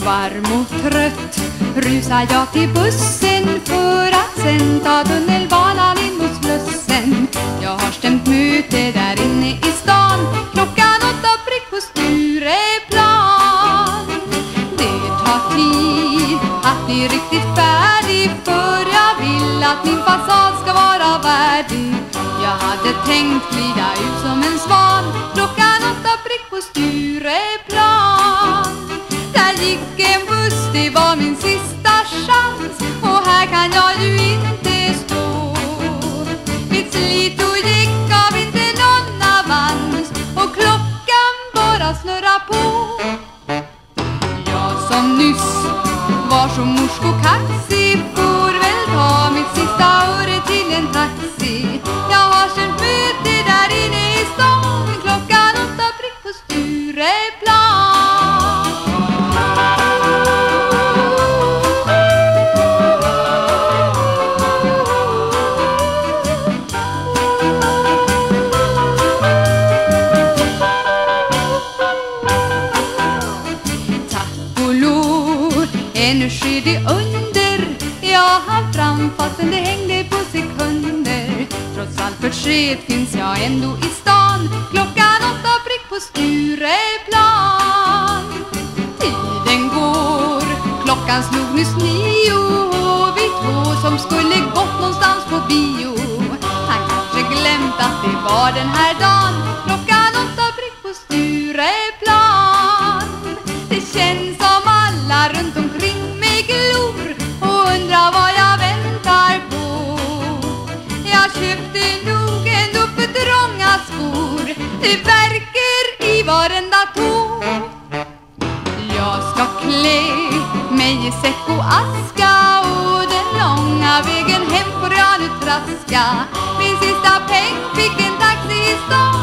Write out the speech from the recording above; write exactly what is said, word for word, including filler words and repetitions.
varm och trött rusar jag till bussen för att sen ta tunnelbanan in mot Slussen. Jag har stämt möte där inne i stan, klockan åtta prick på Stureplan. Det tar tid att bli riktigt färdig, för jag vill att min fasad ska vara värdig. Jag hade tänkt glida ut som en svan, klockan åtta prick på Stureplan. Där gick en buss, det var min sista chans, och här kan jag ju inte stå. Mitt slit och gick av inte någon avans, och klockan bara snurrar på. Jag som nyss var så morsk och kaxig får väl ta mitt sista öre till en taxi. Jag har känt möte där inne i stan, klockan åtta prick på Stureplan. Ännu sker det under, jag har fram fastän det hängde på sekunder. Trots allt förtret finns jag ändå i stan, klockan åtta prick på Stureplan. Tiden går, klockan slog nyss nio, och vi två som skulle gått någonstans på bio, han kanske glömt att det var den här dagen, klockan åtta prick på Stureplan. Det känns som alla runt omkring mig glor och undrar vad jag väntar på. Jag köpte nog ändå för trånga skor, det verkar i varenda tå. Jag ska klä mig i säck och aska, och den långa vägen hem får jag nu traska. Min sista peng fick en taxi i stan,